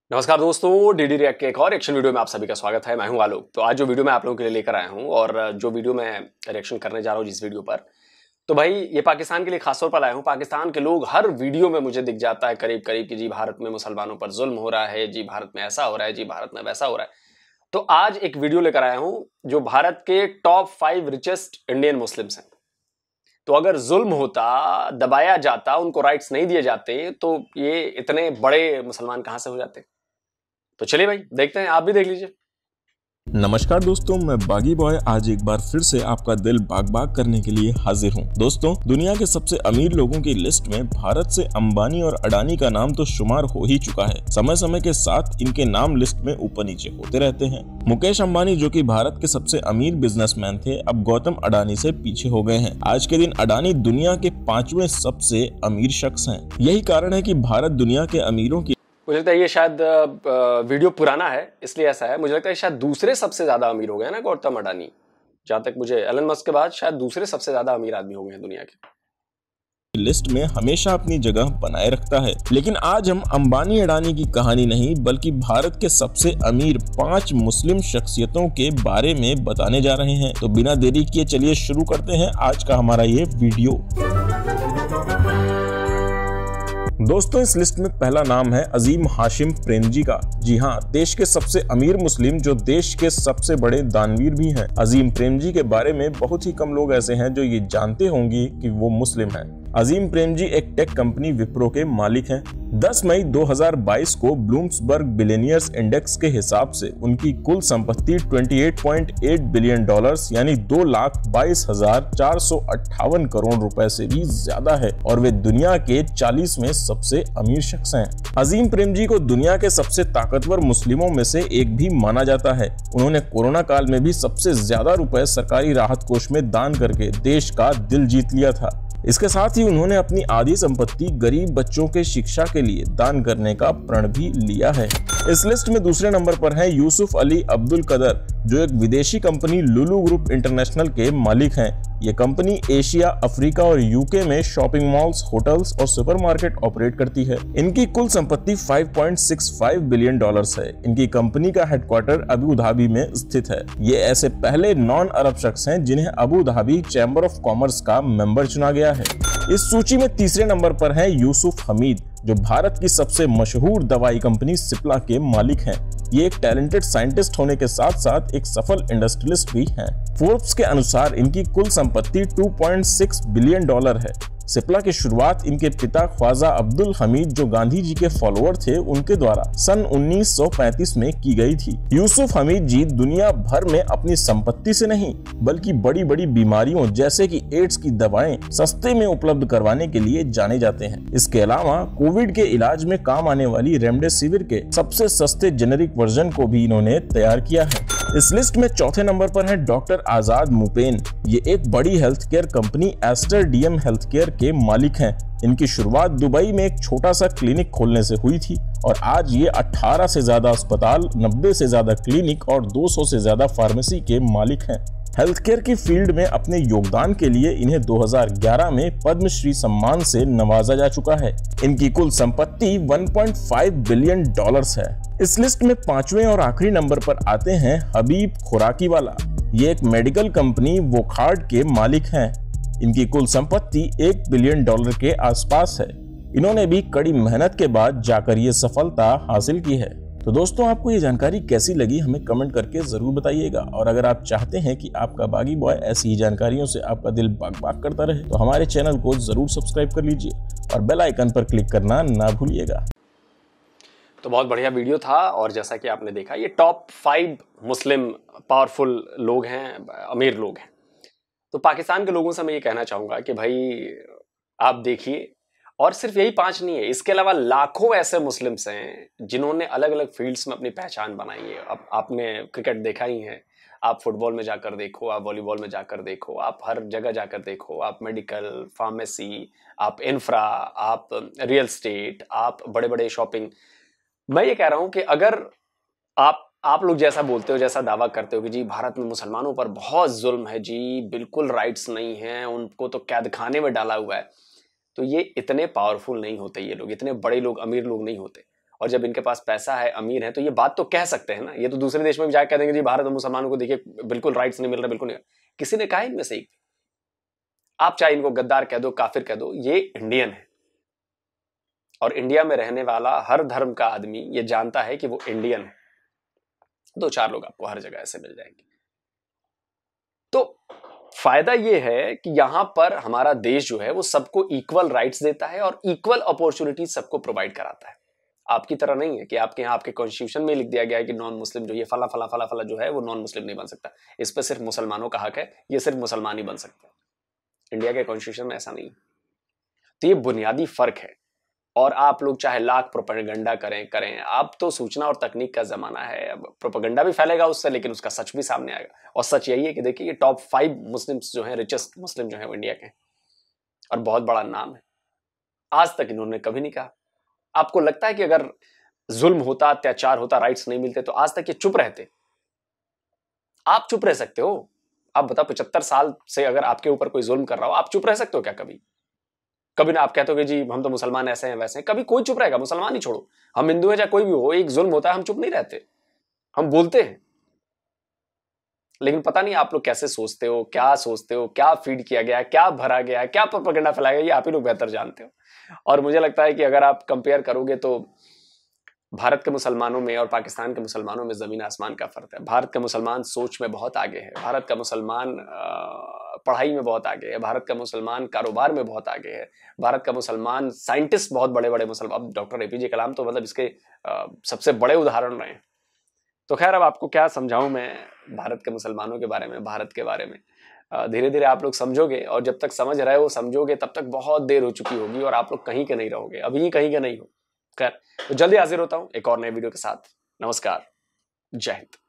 नमस्कार दोस्तों, DD react के एक और रिएक्शन वीडियो में आप सभी का स्वागत है। मैं हूं आलोक। तो आज जो वीडियो मैं आप लोगों के लिए लेकर आया हूं और जो वीडियो मैं रिएक्शन करने जा रहा हूं जिस वीडियो पर, तो भाई ये पाकिस्तान के लिए खासतौर पर लाया हूं। पाकिस्तान के लोग हर वीडियो में मुझे दिख जाता है करीब करीब कि जी भारत में मुसलमानों पर जुल्म हो रहा है, जी भारत में ऐसा हो रहा है, जी भारत में वैसा हो रहा है। तो आज एक वीडियो लेकर आया हूं जो भारत के टॉप 5 रिचेस्ट इंडियन मुस्लिम्स हैं। तो अगर जुल्म होता, दबाया जाता, उनको राइट्स नहीं दिए जाते, तो ये इतने बड़े मुसलमान कहां से हो जाते। तो चलिए भाई देखते हैं, आप भी देख लीजिए। नमस्कार दोस्तों, मैं बागी बॉय आज एक बार फिर से आपका दिल बाग बाग करने के लिए हाजिर हूं। दोस्तों, दुनिया के सबसे अमीर लोगों की लिस्ट में भारत से अंबानी और अडानी का नाम तो शुमार हो ही चुका है। समय समय के साथ इनके नाम लिस्ट में ऊपर नीचे होते रहते हैं। मुकेश अंबानी, जो कि भारत के सबसे अमीर बिजनेसमैन थे, अब गौतम अडानी से पीछे हो गए हैं। आज के दिन अडानी दुनिया के 5वें सबसे अमीर शख्स हैं। यही कारण है कि भारत दुनिया के अमीरों की मुझे लगता है ये शायद वीडियो पुराना है इसलिए ऐसा है। मुझे लगता है शायद दूसरे सबसे ज्यादा अमीर हो गए ना गौतम अडानी। जहां तक मुझे एलन मस्क के बाद शायद दूसरे सबसे ज्यादा अमीर आदमी हो गए हैं दुनिया के। लिस्ट में हमेशा अपनी जगह बनाए रखता है। लेकिन आज हम अंबानी अडानी की कहानी नहीं बल्कि भारत के सबसे अमीर 5 मुस्लिम शख्सियतों के बारे में बताने जा रहे हैं। तो बिना देरी किए चलिए शुरू करते हैं आज का हमारा ये वीडियो। दोस्तों, इस लिस्ट में पहला नाम है अजीम हाशिम प्रेमजी का। जी हाँ, देश के सबसे अमीर मुस्लिम जो देश के सबसे बड़े दानवीर भी हैं। अजीम प्रेमजी के बारे में बहुत ही कम लोग ऐसे हैं जो ये जानते होंगे कि वो मुस्लिम हैं। अजीम प्रेमजी एक टेक कंपनी विप्रो के मालिक हैं। 10 मई 2022 को ब्लूम्सबर्ग बिलियनियर्स इंडेक्स के हिसाब से उनकी कुल संपत्ति $28.8 बिलियन यानी 2,22,458 करोड़ रुपए से भी ज्यादा है और वे दुनिया के 40वें सबसे अमीर शख्स हैं। अजीम प्रेमजी को दुनिया के सबसे ताकतवर मुस्लिमों में से एक भी माना जाता है। उन्होंने कोरोना काल में भी सबसे ज्यादा रुपए सरकारी राहत कोष में दान करके देश का दिल जीत लिया था। इसके साथ ही उन्होंने अपनी आधी संपत्ति गरीब बच्चों के शिक्षा के लिए दान करने का प्रण भी लिया है। इस लिस्ट में दूसरे नंबर पर है यूसुफ अली अब्दुल कदर, जो एक विदेशी कंपनी लुलु ग्रुप इंटरनेशनल के मालिक हैं। ये कंपनी एशिया, अफ्रीका और यूके में शॉपिंग मॉल्स, होटल्स और सुपरमार्केट ऑपरेट करती है। इनकी कुल संपत्ति $5.65 बिलियन है। इनकी कंपनी का हेडक्वार्टर अबू धाबी में स्थित है। ये ऐसे पहले नॉन अरब शख्स हैं जिन्हें Abu Dhabi chamber of commerce का मेंबर चुना गया है। इस सूची में तीसरे नंबर पर है यूसुफ हमीद, जो भारत की सबसे मशहूर दवाई कंपनी सिप्ला के मालिक हैं। ये एक टैलेंटेड साइंटिस्ट होने के साथ साथ एक सफल इंडस्ट्रियलिस्ट भी हैं। फोर्ब्स के अनुसार इनकी कुल संपत्ति $2.6 बिलियन है। सिप्ला की शुरुआत इनके पिता ख्वाजा अब्दुल हमीद, जो गांधी जी के फॉलोअर थे, उनके द्वारा सन 1935 में की गई थी। यूसुफ हमीद जी दुनिया भर में अपनी संपत्ति से नहीं बल्कि बड़ी बड़ी बीमारियों जैसे कि एड्स की दवाएं सस्ते में उपलब्ध करवाने के लिए जाने जाते हैं। इसके अलावा कोविड के इलाज में काम आने वाली रेमडेसिविर के सबसे सस्ते जेनेरिक वर्जन को भी इन्होंने तैयार किया है। इस लिस्ट में चौथे नंबर पर है डॉक्टर आजाद मुपेन। ये एक बड़ी health care company Aster DM health care के मालिक हैं। इनकी शुरुआत दुबई में एक छोटा सा क्लिनिक खोलने से हुई थी और आज ये 18 से ज्यादा अस्पताल, 90 से ज्यादा क्लिनिक और 200 से ज्यादा फार्मेसी के मालिक हैं। हेल्थ केयर की फील्ड में अपने योगदान के लिए इन्हें 2011 में पद्मश्री सम्मान से नवाजा जा चुका है। इनकी कुल संपत्ति $1.5 बिलियन है। इस लिस्ट में 5वें और आखिरी नंबर पर आते हैं हबीब खुराकीवाला। ये एक मेडिकल कंपनी वोखार्ड के मालिक हैं। इनकी कुल संपत्ति $1 बिलियन के आसपास है। इन्होंने भी कड़ी मेहनत के बाद जाकर ये सफलता हासिल की है। तो दोस्तों, आपको ये जानकारी कैसी लगी हमें कमेंट करके जरूर बताइएगा। और अगर आप चाहते हैं कि आपका बागी बॉय ऐसी ही जानकारियों से आपका दिल बाग बाग करता रहे तो हमारे चैनल को जरूर सब्सक्राइब कर लीजिए और बेल आइकन पर क्लिक करना ना भूलिएगा। तो बहुत बढ़िया वीडियो था और जैसा कि आपने देखा ये टॉप 5 मुस्लिम पावरफुल लोग हैं, अमीर लोग हैं। तो पाकिस्तान के लोगों से मैं ये कहना चाहूंगा कि भाई आप देखिए, और सिर्फ यही 5 नहीं है, इसके अलावा लाखों ऐसे मुस्लिम्स हैं जिन्होंने अलग अलग फील्ड्स में अपनी पहचान बनाई है। अब आपने क्रिकेट देखा ही है, आप फुटबॉल में जाकर देखो, आप वॉलीबॉल में जाकर देखो, आप हर जगह जाकर देखो, आप मेडिकल, फार्मेसी, आप इंफ्रा, आप रियल स्टेट, आप बड़े बड़े शॉपिंग। मैं ये कह रहा हूं कि अगर आप लोग जैसा बोलते हो, जैसा दावा करते हो कि जी भारत में मुसलमानों पर बहुत जुल्म है, जी बिल्कुल राइट्स नहीं है, उनको तो कैद खाने में डाला हुआ है, तो ये इतने पावरफुल नहीं होते, ये लोग इतने बड़े लोग, अमीर लोग नहीं होते। और जब इनके पास पैसा है, अमीर है, तो ये बात तो कह सकते हैं ना। ये तो दूसरे देश में भी जाकर कह देंगे जी भारत में मुसलमानों को देखिए बिल्कुल राइट्स नहीं मिल रहे, बिल्कुल नहीं। किसी ने कहा इनमें से एक? आप चाहे इनको गद्दार कह दो, काफिर कह दो, ये इंडियन है और इंडिया में रहने वाला हर धर्म का आदमी ये जानता है कि वो इंडियन है। 2-4 लोग आपको हर जगह ऐसे मिल जाएंगे। तो फायदा ये है कि यहां पर हमारा देश जो है वो सबको इक्वल राइट्स देता है और इक्वल अपॉर्चुनिटी सबको प्रोवाइड कराता है। आपकी तरह नहीं है कि आपके यहाँ आपके कॉन्स्टिट्यूशन में लिख दिया गया है कि नॉन मुस्लिम जो ये फला फला फला फला जो है वो नॉन मुस्लिम नहीं बन सकता, इस पर सिर्फ मुसलमानों का हक है, ये सिर्फ मुसलमान ही बन सकते हैं। इंडिया के कॉन्स्टिट्यूशन में ऐसा नहीं है। तो ये बुनियादी फर्क है। और आप लोग चाहे लाख प्रोपेगेंडा करें, अब तो सूचना और तकनीक का जमाना है, अब प्रोपेगेंडा भी फैलेगा उससे, लेकिन उसका सच भी सामने आएगा। और सच यही है कि देखिए ये टॉप 5 मुस्लिम्स जो हैं, रिचेस्ट मुस्लिम जो है वो इंडिया के, और बहुत बड़ा नाम है। आज तक इन्होंने कभी नहीं कहा। आपको लगता है कि अगर जुल्म होता, अत्याचार होता, राइट्स नहीं मिलते, तो आज तक ये चुप रहते? आप चुप रह सकते हो? आप बताओ 75 साल से अगर आपके ऊपर कोई जुल्म कर रहा हो, आप चुप रह सकते हो क्या? कभी ना आप कहते हो कि जी हम तो मुसलमान ऐसे हैं वैसे हैं। कभी कोई चुप रहेगा? मुसलमान ही छोड़ो, हम हिंदू हैं चाहे कोई भी हो, एक जुल्म होता है हम चुप नहीं रहते, हम बोलते हैं। लेकिन पता नहीं आप लोग कैसे सोचते हो, क्या सोचते हो, क्या फीड किया गया है, क्या भरा गया है, क्या प्रोपेगेंडा फैलाया गया, ये आप ही लोग बेहतर जानते हो। और मुझे लगता है कि अगर आप कंपेयर करोगे तो भारत के मुसलमानों में और पाकिस्तान के मुसलमानों में जमीन आसमान का फर्क है। भारत का मुसलमान सोच में बहुत आगे है, भारत का मुसलमान पढ़ाई में बहुत आगे है, भारत का मुसलमान कारोबार में बहुत आगे है, भारत का मुसलमान साइंटिस्ट बहुत बड़े बड़े मुसलमान, अब डॉक्टर एपीजे कलाम तो मतलब इसके सबसे बड़े उदाहरण रहे हैं। तो खैर अब आपको क्या समझाऊं मैं भारत के मुसलमानों के बारे में, भारत के बारे में। धीरे धीरे आप लोग समझोगे, और जब तक समझ रहे हो, समझोगे, तब तक बहुत देर हो चुकी होगी और आप लोग कहीं के नहीं रहोगे, अभी कहीं के नहीं हो। खैर तो जल्दी हाजिर होता हूं एक और नए वीडियो के साथ। नमस्कार, जय हिंद।